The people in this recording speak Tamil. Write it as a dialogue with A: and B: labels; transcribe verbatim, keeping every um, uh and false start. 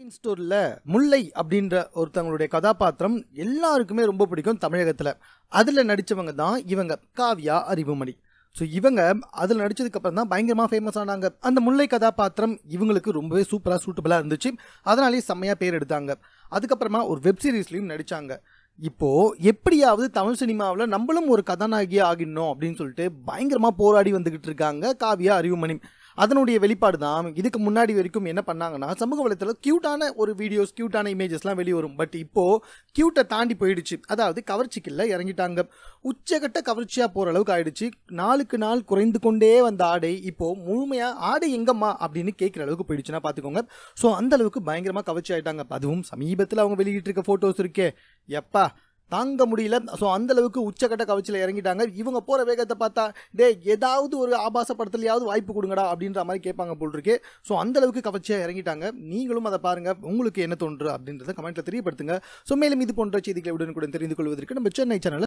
A: டிபார்ட்மெண்ட் ஸ்டோர்ல முல்லை அப்படின்ற ஒருத்தவங்களுடைய கதாபாத்திரம் எல்லாருக்குமே ரொம்ப பிடிக்கும் தமிழகத்துல. அதுல நடிச்சவங்க தான் இவங்க காவ்யா அறிவுமணி. ஸோ இவங்க அதில் நடிச்சதுக்கு அப்புறம் தான் பயங்கரமா ஃபேமஸ் ஆனாங்க. அந்த முல்லை கதாபாத்திரம் இவங்களுக்கு ரொம்பவே சூப்பராக சூட்டபிளாக இருந்துச்சு. அதனாலேயே செம்மையா பேர் எடுத்தாங்க. அதுக்கப்புறமா ஒரு வெப் சீரிஸ்லையும் நடிச்சாங்க. இப்போ எப்படியாவது தமிழ் சினிமாவில் நம்மளும் ஒரு கதாநாயகியா ஆகிடணும் அப்படின்னு சொல்லிட்டு பயங்கரமா போராடி வந்துகிட்டு இருக்காங்க காவ்யா அறிவுமணி. அதனுடைய வெளிப்பாடு தான் இதுக்கு முன்னாடி வரைக்கும் என்ன பண்ணாங்கன்னா, சமூக வலைத்தளத்தில் கியூட்டான ஒரு வீடியோஸ், கியூட்டான இமேஜஸ்லாம் வெளியே வரும். பட் இப்போ கியூட்டை தாண்டி போயிடுச்சு. அதாவது கவர்ச்சிக்குள்ள இறங்கிட்டாங்க. உச்சகட்ட கவர்ச்சியாக போகிற அளவுக்கு ஆயிடுச்சு. நாளுக்கு நாள் குறைந்து கொண்டே வந்த ஆடை இப்போ முழுமையாக ஆடை எங்கம்மா அப்படின்னு கேட்குற அளவுக்கு போயிடுச்சுன்னா பார்த்துக்கோங்க. ஸோ அந்த அளவுக்கு பயங்கரமாக கவர்ச்சி ஆயிட்டாங்க. அதுவும் சமீபத்தில் அவங்க வெளியிட்டு இருக்க ஃபோட்டோஸ் இருக்கே, எப்பா தாங்க முடியல. ஸோ அந்த அளவுக்கு உச்சக்கட்ட கவர்ச்சியில் இறங்கிட்டாங்க. இவங்க போகிற வேகத்தை பார்த்தா டே ஏதாவது ஒரு ஆபாச படத்துலையாவது வாய்ப்பு கொடுங்கடா அப்படின்ற மாதிரி கேட்பாங்க போல் இருக்கு. ஸோ அந்த அளவுக்கு கவர்ச்சியாக இறங்கிட்டாங்க. நீங்களும் அதை பாருங்க, உங்களுக்கு என்ன தோன்று அப்படின்றத கமெண்ட்ல தெரியப்படுத்துங்க. ஸோ மேலும் இது போன்ற செய்திகளை உடனுக்குடன் தெரிந்து கொள்வதற்கு நம்ம சென்னை சேனல்